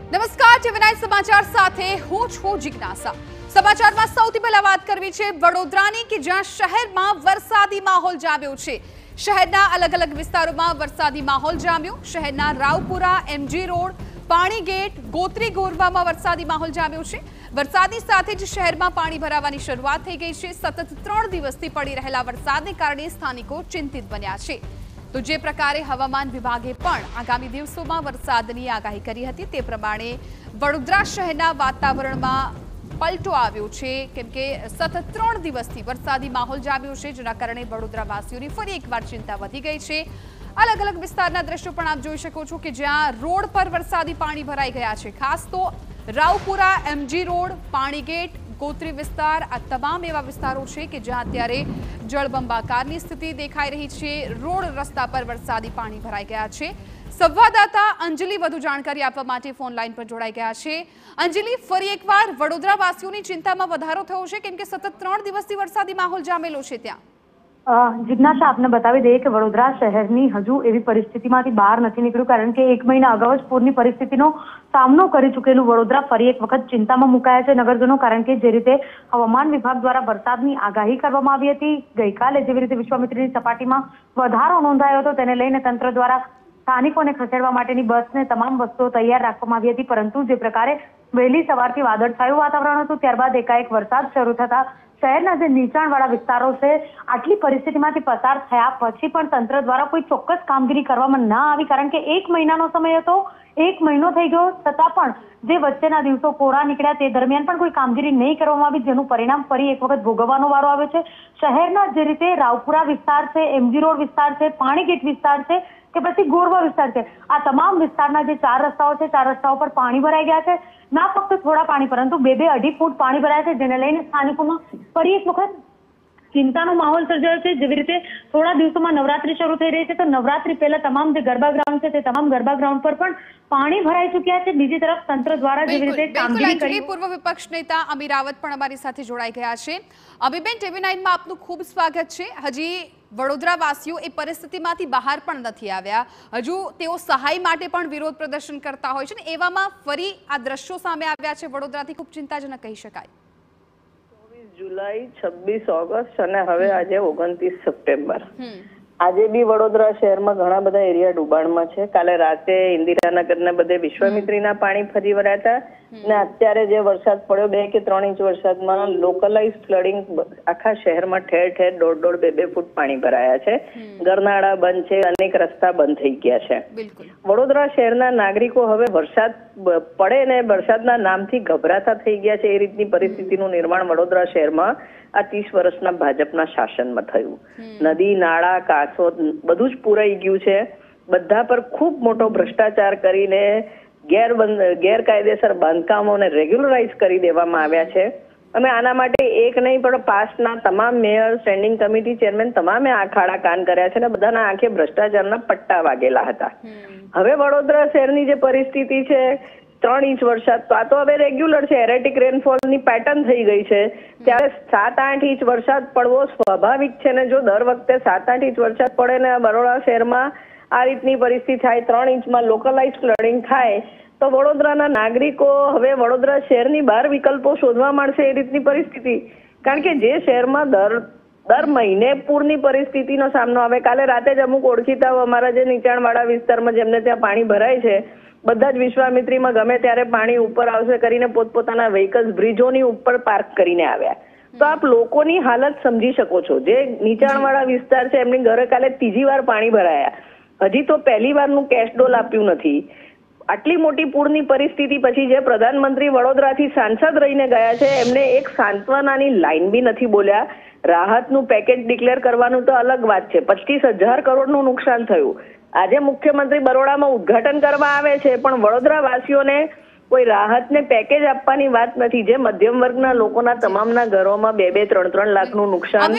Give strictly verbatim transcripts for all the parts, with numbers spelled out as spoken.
નમસ્કાર, TV nine સમાચાર સાથે હું છું જિજ્ઞાસા। સમાચારમાં સૌથી પહેલા વાત કરવી છે વડોદરાની કે જ્યાં શહેરમાં વરસાદી માહોલ જામ્યો છે। શહેરના અલગ અલગ વિસ્તારોમાં વરસાદી માહોલ જામ્યો। શહેરના Raopura, MG Road, Pani Gate, Gotri ગોરવામાં વરસાદી માહોલ જામ્યો છે। વરસાદની સાથે જ શહેરમાં પાણી ભરાવાની શરૂઆત થઈ ગઈ છે। સતત ત્રણ દિવસથી પડી રહેલા વરસાદને કારણે સ્થાનિકો ચિંતિત બન્યા છે। તો જે પ્રકારે હવામાન વિભાગે પણ આગામી દિવસોમાં વરસાદની આગાહી કરી હતી તે પ્રમાણે વડોદરા શહેરના વાતાવરણમાં પલટો આવ્યો છે, કેમ કે સતત ત્રણ દિવસથી વરસાદી માહોલ જામ્યો છે, જેના કારણે વડોદરાવાસીઓની ફરી એકવાર ચિંતા વધી ગઈ છે। અલગ અલગ વિસ્તારના દ્રશ્યો પણ આપ જોઈ શકો છો કે જ્યાં રોડ પર વરસાદી પાણી ભરાઈ ગયા છે। ખાસ તો Raopura, MG Road, Pani Gate, Gotri વિસ્તાર આ તમામ એવા વિસ્તારો છે કે જ્યાં અત્યારે જળબંબાકારની સ્થિતિ દેખાઈ રહી છે। રોડ રસ્તા પર વરસાદી પાણી ભરાઈ ગયા છે। સંવાદદાતા અંજલિ વધુ જાણકારી આપવા માટે ફોન લાઈન પર જોડાઈ ગયા છે। અંજલિ, ફરી એકવાર વડોદરાવાસીઓની ચિંતામાં વધારો થયો છે, કેમ કે સતત ત્રણ દિવસથી વરસાદી માહોલ જામેલો છે ત્યાં। જિજ્ઞાસા, આપને બતાવી દઈએ કે વડોદરા શહેરની હજુ એવી પરિસ્થિતિમાંથી બહાર નથી નીકળ્યું, કારણ કે એક મહિના અગાઉ જ પૂરની પરિસ્થિતિનો સામનો કરી ચૂકેલું વડોદરા ફરી એક વખત ચિંતામાં મુકાયા છે નગરજનો, કારણ કે જે રીતે હવામાન વિભાગ દ્વારા વરસાદની આગાહી કરવામાં આવી હતી, ગઈકાલે જેવી રીતે વિશ્વામિત્રીની સપાટીમાં વધારો નોંધાયો હતો તેને લઈને તંત્ર દ્વારા સ્થાનિકોને ખસેડવા માટેની બસને તમામ વસ્તુઓ તૈયાર રાખવામાં આવી હતી, પરંતુ જે પ્રકારે વહેલી સવારથી વાદળછાયું વાતાવરણ હતું, ત્યારબાદ એકાએક વરસાદ શરૂ થતા શહેરના જે નીચાણવાળા વિસ્તારો છે આટલી પરિસ્થિતિમાંથી પસાર થયા પછી પણ તંત્ર દ્વારા કોઈ ચોક્કસ કામગીરી કરવામાં ના આવી, કારણ કે એક મહિનાનો સમય હતો, એક મહિનો થઈ ગયો છતાં પણ જે વચ્ચેના દિવસો કોરા નીકળ્યા તે દરમિયાન પણ કોઈ કામગીરી નહીં કરવામાં આવી, જેનું પરિણામ ફરી એક વખત ભોગવવાનો વારો આવ્યો છે। શહેરના જે રીતે રાવપુરા વિસ્તાર છે, એમજી રોડ વિસ્તાર છે, પાણીગેટ વિસ્તાર છે કે પછી ગોરવા વિસ્તાર છે, આ તમામ વિસ્તારના જે ચાર રસ્તાઓ છે ચાર રસ્તાઓ પર પાણી ભરાઈ ગયા છે। ના ફક્ત થોડા પાણી પરંતુ બે બે અઢી ફૂટ પાણી ભરાયા છે, જેને લઈને સ્થાનિકોમાં ફરી એક વખત ચિંતાનો માહોલ સર્જાયો છે। જેવી રીતે થોડા દિવસોમાં નવરાત્રી શરૂ થઈ રહી છે, તો નવરાત્રી પહેલા તમામ જે ગરબા ગ્રાઉન્ડ છે તે તમામ ગરબા ગ્રાઉન્ડ પર પણ પાણી ભરાઈ ચૂક્યા છે। બીજી તરફ તંત્ર દ્વારા જેવી રીતે કામગીરી કરી, પૂર્વ વિપક્ષ નેતા અમી રાવત પણ અમારી સાથે જોડાઈ ગયા છે। અમીબેન, ટીવી નાઇન માં આપનું ખૂબ સ્વાગત છે। હજી વડોદરાવાસીઓ એ પરિસ્થિતિમાંથી બહાર પણ નથી આવ્યા, હજુ તેઓ સહાય માટે પણ વિરોધ પ્રદર્શન કરતા હોય છે ને એવામાં ફરી આ દ્રશ્યો સામે આવ્યા છે વડોદરાથી, ખૂબ ચિંતાજનક કહી શકાય। જુલાઈ, છવ્વીસ ઓગસ્ટ અને હવે આજે ઓગણત્રીસ સપ્ટેમ્બર, આજે બી વડોદરા શહેરમાં ઘણા બધા એરિયા ડુબાણમાં છે। કાલે રાતે ઇન્દિરાનગર ને બધે વિશ્વામિત્રીના પાણી ફરી વળ્યા હતા ને અત્યારે જે વરસાદ પડ્યો બે કે ત્રણ ઇંચ વરસાદમાં લોકલાઇઝ ફ્લડિંગ આખા શહેરમાં ઠેર ઠેર દોઢ દોઢ બે બે ફૂટ પાણી ભરાયા છે। ગરનાળા બંધ છે, અનેક રસ્તા બંધ થઈ ગયા છે। વડોદરા શહેરના નાગરિકો હવે વરસાદ પડે ને વરસાદના નામથી ગભરાતા થઈ ગયા છે। એ રીતની પરિસ્થિતિનું નિર્માણ વડોદરા શહેરમાં આ ત્રીસ વર્ષના ભાજપના શાસનમાં થયું। નદી, નાળા, કાંસો બધું જ પુરાઈ ગયું છે। બધા પર ખૂબ મોટો ભ્રષ્ટાચાર કરીને ગેરબંધ ગેરકાયદેસર બાંધકામોને રેગ્યુલરાઇઝ કરી દેવામાં આવ્યા છે અને આના માટે એક નહીં પણ પાસ્ટના તમામ મેયર, સ્ટેન્ડિંગ કમિટી ચેરમેન તમામે આ ખાડા કાન કર્યા છે અને બધાના આંખે ભ્રષ્ટાચારના પટ્ટા વાગેલા હતા। હવે વડોદરા શહેરની જે પરિસ્થિતિ છે, ત્રણ ઇંચ વરસાદ તો આ તો હવે રેગ્યુલર છે, એરેટિક રેનફોલની પેટર્ન થઈ ગઈ છે, ત્યારે સાત આઠ ઇંચ વરસાદ પડવો સ્વાભાવિક છે ને જો દર વખતે સાત આઠ ઇંચ વરસાદ પડે ને વડોદરા શહેરમાં આ રીતની પરિસ્થિતિ થાય, ત્રણ ઇંચમાં લોકલાઇઝ ફ્લડિંગ થાય તો વડોદરાના નાગરિકો હવે વડોદરા શહેરની બહાર વિકલ્પો શોધવા માંડશે એ રીતની પરિસ્થિતિ, કારણ કે જે શહેરમાં દર દર મહિને પૂરની પરિસ્થિતિનો સામનો આવે, કાલે રાતે જ અમુક ઓળખીતાઓ અમારા જે નીચાણવાળા વિસ્તારમાં જેમને ત્યાં પાણી ભરાય છે બધા જ વિશ્વામિત્રીમાં ગમે ત્યારે પાણી ઉપર આવશે કરીને પોતપોતાના વ્હીકલ્સ બ્રિજોની ઉપર પાર્ક કરીને આવ્યા। તો આપ લોકોની હાલત સમજી શકો છો, જે નીચાણવાળા વિસ્તાર છે એમની ઘરે કાલે ત્રીજી વાર પાણી ભરાયા, હજી તો પહેલી વારનું કેશ ડોલ આપ્યું નથી। આટલી મોટી પૂરની પરિસ્થિતિ પછી જે પ્રધાનમંત્રી વડોદરાથી સાંસદ રહીને ગયા છે એમને એક સાંત્વનાની લાઈન બી નથી બોલ્યા। રાહતનું પેકેજ ડિક્લેર કરવાનું તો અલગ વાત છે, પચીસ હજાર કરોડનું નુકસાન થયું। આજે મુખ્યમંત્રી બરોડામાં ઉદ્ઘાટન કરવા આવે છે પણ વડોદરા વાસીઓને કોઈ રાહતને પેકેજ આપવાની વાત નથી, જે મધ્યમ વર્ગના લોકોના તમામના ઘરોમાં બે બે ત્રણ ત્રણ લાખનું નુકસાન,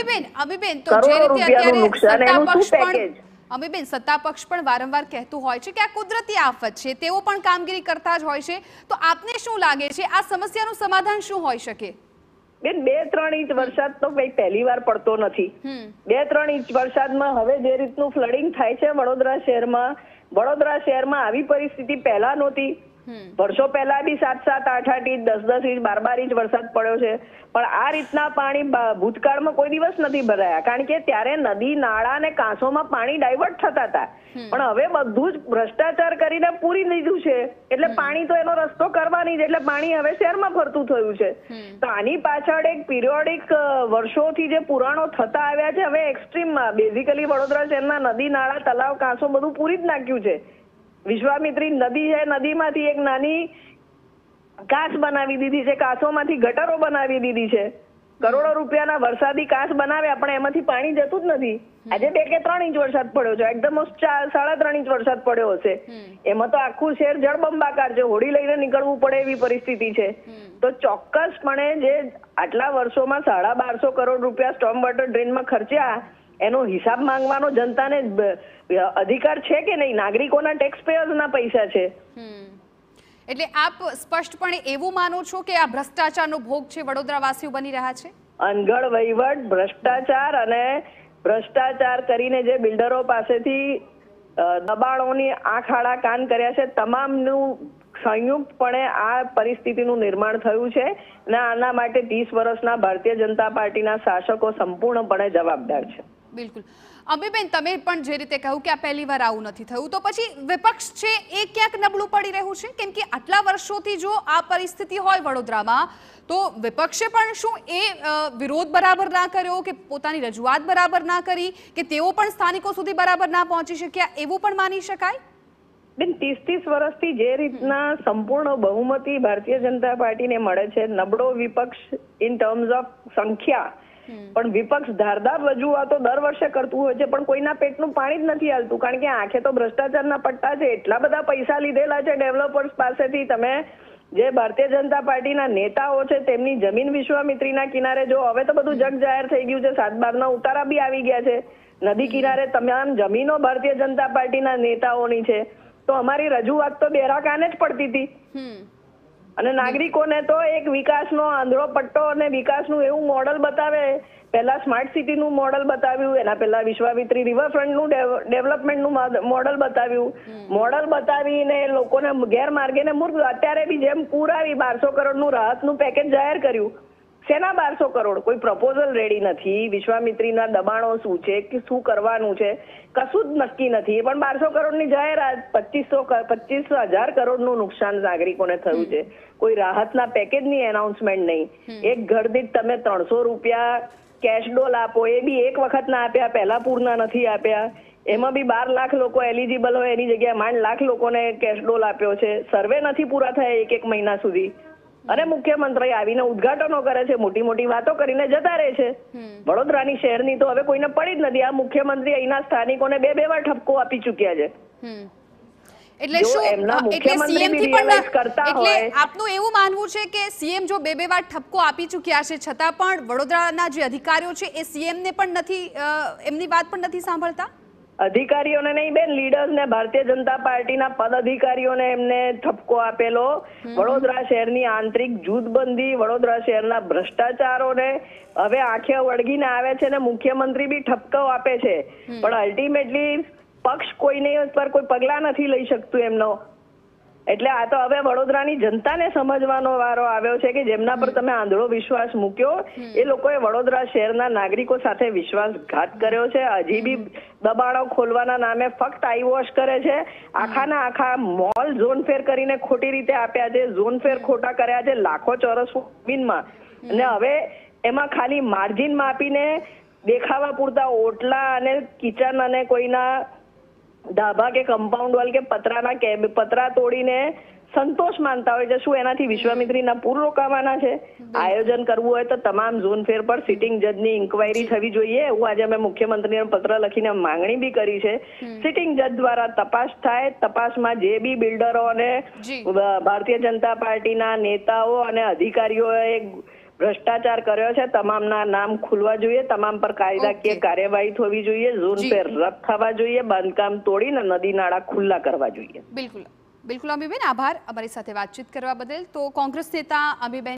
કરોડો રૂપિયાનું નુકસાન, એનું શું પેકેજ? અમીબેન, સત્તાપક્ષ પણ વારંવાર કહેતું હોય છે કે આ કુદરતી આફત છે, તેઓ પણ કામગીરી કરતા જ હોય છે, તો આપને શું લાગે છે આ સમસ્યાનું સમાધાન શું હોઈ શકે? બેન, બે ત્રણ ઇંચ વરસાદ તો કઈ પહેલી વાર પડતો નથી। બે ત્રણ ઇંચ વરસાદમાં હવે જે રીતનું ફ્લડિંગ થાય છે વડોદરા શહેરમાં, વડોદરા શહેરમાં આવી પરિસ્થિતિ પહેલા નહોતી। વર્ષો પહેલા બી સાત સાત આઠ આઠ ઇંચ દસ દસ ઇંચ બાર બાર ઇંચ વરસાદ પડ્યો છે, પણ આ રીતના પાણી ભૂતકાળમાં કોઈ દિવસ નથી ભરાયા, કારણ કે ત્યારે નદી નાળા અને કાંસોમાં પાણી ડાયવર્ટ થતા હતા. પણ હવે બધું જ ભ્રષ્ટાચાર કરીને પૂરી દીધું છે, એટલે પાણી તો એનો રસ્તો કરવાની જ, એટલે પાણી હવે શહેરમાં ફરતું થયું છે. તો આની પાછળ એક પિરિયોડિક વર્ષોથી જે પુરાણો થતા આવ્યા છે, હવે એક્સ્ટ્રીમમાં બેઝિકલી વડોદરા શહેરના નદી નાળા તલાવ કાંસો બધું પૂરી જ નાખ્યું છે. વિશ્વામિત્રી નદી છે, નદીમાંથી એક નાની કાંસ બનાવી દીધી છે, કાંસોમાંથી ગટરો બનાવી દીધી છે. કરોડો રૂપિયાના વરસાદી કાંસ બનાવ્યા, પણ એમાંથી પાણી જતું જ નથી. આજે બે કે ત્રણ ઇંચ વરસાદ પડ્યો છે, એકદમ સાડા ત્રણ ઇંચ વરસાદ પડ્યો હશે, એમાં તો આખું શહેર જળબંબાકાર છે, હોડી લઈને નીકળવું પડે એવી પરિસ્થિતિ છે. તો ચોક્કસપણે જે આટલા વર્ષોમાં સાડા બારસો કરોડ રૂપિયા સ્ટોર્મ વોટર ડ્રેનમાં ખર્ચ્યા, એનો હિસાબ માંગવાનો જનતાને અધિકાર છે કે નહીં? નાગરિકોના ટેક્સ પેયર્સના પૈસા છે. એટલે આપ સ્પષ્ટપણે એવું માનો છો કે આ ભ્રષ્ટાચારનો ભોગ છે વડોદરાવાસીઓ બની રહ્યા છે? અનગઢ વહીવટ, ભ્રષ્ટાચાર અને ભ્રષ્ટાચાર કરીને જે બિલ્ડરો પાસેથી દબાણોની આંખ આડા કાન કર્યા છે, તમામનું સંયુક્તપણે આ પરિસ્થિતિનું નિર્માણ થયું છે, અને આના માટે ત્રીસ વર્ષના ભારતીય જનતા પાર્ટીના શાસકો સંપૂર્ણપણે જવાબદાર છે. બિલકુલ. અંબીબેન, તમે પણ જે રીતે કહ્યું કે આ પહેલી વાર આવું નથી થયું, તો પછી વિપક્ષ છે એ ક્યાંક નબળું પડી રહ્યું છે? કેમ કે આટલા વર્ષોથી જો આ પરિસ્થિતિ હોય વડોદરામાં, તો વિપક્ષે પણ શું એ વિરોધ બરાબર ના કર્યો, કે પોતાની રજૂઆત બરાબર ના કરી, કે તેઓ પણ સ્થાનિકો સુધી બરાબર ના પહોંચી શક્યા, એવું પણ માની શકાય? બેન, ત્રીસ ત્રીસ વર્ષથી જે રીતના સંપૂર્ણ બહુમતી ભારતીય જનતા પાર્ટીને મળે છે, નબળો વિપક્ષ ઇન ટર્મ્સ ઓફ સંખ્યા, પણ વિપક્ષ ધારદાર રજૂઆતો દર વર્ષે કરતું હોય છે, પણ કોઈના પેટનું પાણી જ નથી હાલતું, કારણ કે આંખે તો ભ્રષ્ટાચારના પટ્ટા છે. એટલા બધા પૈસા લીધેલા છે ડેવલપર્સ પાસેથી. તમે જે ભારતીય જનતા પાર્ટીના નેતાઓ છે, તેમની જમીન વિશ્વામિત્રીના કિનારે જો, હવે તો બધું જગ જાહેર થઈ ગયું છે, સાત બારના ઉતારા બી આવી ગયા છે. નદી કિનારે તમામ જમીનો ભારતીય જનતા પાર્ટીના નેતાઓની છે. તો અમારી રજૂઆત તો બેરા કાને જ પડતી હતી, અને નાગરિકોને તો એક વિકાસનો આંધળો પટ્ટો અને વિકાસનું એવું મોડલ બતાવે. પહેલા સ્માર્ટ સિટીનું મોડલ બતાવ્યું, એના પહેલા વિશ્વામિત્રી રિવરફ્રન્ટનું ડેવલપમેન્ટનું મોડલ બતાવ્યું. મોડલ બતાવીને લોકોને ગેરમાર્ગે ને મૂર્ખ. અત્યારે બી જેમ પૂર આવી, બારસો કરોડનું રાહતનું પેકેજ જાહેર કર્યું. શેના બારસો કરોડ? કોઈ પ્રપોઝલ રેડી નથી. વિશ્વામિત્રીના દબાણો શું છે, કે શું કરવાનું છે, કશું જ નક્કી નથી. પણ બારસો કરોડની જાહેરાત, પચીસો પચીસ હજાર કરોડનું નુકસાન નાગરિકોને થયું છે. કોઈ રાહતના પેકેજની એનાઉન્સમેન્ટ નહીં. એક ઘર દીઠ તમે ત્રણસો રૂપિયા કેશ ડોલ આપો, એ બી એક વખત ના આપ્યા, પહેલા પૂરના નથી આપ્યા. એમાં બી બાર લાખ લોકો એલિજિબલ હોય, એની જગ્યાએ માંડ લાખ લોકોને કેશ ડોલ આપ્યો છે. સર્વે નથી પૂરા થયા એક એક મહિના સુધી, અને મુખ્યમંત્રી આવીને ઉદ્ઘાટનો કરે છે, મોટી મોટી વાતો કરીને જતા રહે છે. વડોદરાની શહેરની તો હવે કોઈને પડી જ નથી. આ મુખ્યમંત્રી અહીંના સ્થાનિકોને બે બે વાર ઠપકો આપી ચૂક્યા છે. એટલે શું એમના મુખ્યમંત્રી બી રિયલાઇઝ કરતા હોય, એટલે આપનું એવું માનવું છે કે સીએમ જો બે બે વાર ઠપકો આપી ચૂક્યા છે, છતાં પણ વડોદરાના જે અધિકારીઓ છે એ સીએમ ને પણ નથી, એમની વાત પણ નથી સાંભળતા? અધિકારીઓને નહીં બેન, લીડર્સ ને ભારતીય જનતા પાર્ટીના પદ અધિકારીઓને એમને ઠપકો આપેલો. વડોદરા શહેરની આંતરિક જૂથબંધી, વડોદરા શહેરના ભ્રષ્ટાચારોને હવે આંખે વળગીને આવે છે, ને મુખ્યમંત્રી બી ઠપકો આપે છે. પણ અલ્ટિમેટલી પક્ષ કોઈને પર કોઈ પગલા નથી લઈ શકતું એમનો. એટલે આ તો હવે વડોદરાની જનતાને સમજવાનો વારો આવ્યો છે કે જેમના પર તમે આંધળો વિશ્વાસ મૂક્યો, એ લોકોએ વડોદરા શહેરના નાગરિકો સાથે વિશ્વાસઘાત કર્યો છે. હજી બી દબાણો ખોલવાના નામે ફક્ત આઈવોશ કરે છે. આખાના આખા મોલ ઝોન ફેર કરીને ખોટી રીતે આપ્યા છે, ઝોન ફેર ખોટા કર્યા છે લાખો ચોરસ જમીનમાં. અને હવે એમાં ખાલી માર્જિન માપીને દેખાવા પૂરતા ઓટલા અને કિચન અને કોઈના ધાબા કે કમ્પાઉન્ડ વોલ કે પતરાના કેબ પતરા તોડીને સંતોષ માનતા હોય છે. શું એનાથી વિશ્વામિત્રીના પૂર રોકાવાના છે? આયોજન કરવું હોય તો તમામ ઝોન ફેર પર સિટિંગ જજની ઇન્કવાયરી થવી જોઈએ. એવું આજે અમે મુખ્યમંત્રીને પત્ર લખીને માંગણી બી કરી છે. સિટિંગ જજ દ્વારા તપાસ થાય. તપાસમાં જે બી બિલ્ડરો અને ભારતીય જનતા પાર્ટીના નેતાઓ અને અધિકારીઓએ ભ્રષ્ટાચાર કર્યો છે, તમામના નામ ખુલવા જોઈએ, તમામ પર કાયદાકીય કાર્યવાહી થવી જોઈએ, ઝોન ફેર રદ થવા જોઈએ, બાંધકામ તોડીને નદી નાળા ખુલ્લા કરવા જોઈએ. બિલકુલ બિલકુલ અમીબેન, આભાર અમારી સાથે વાતચીત કરવા બદલ. તો કોંગ્રેસ નેતા અમીબેન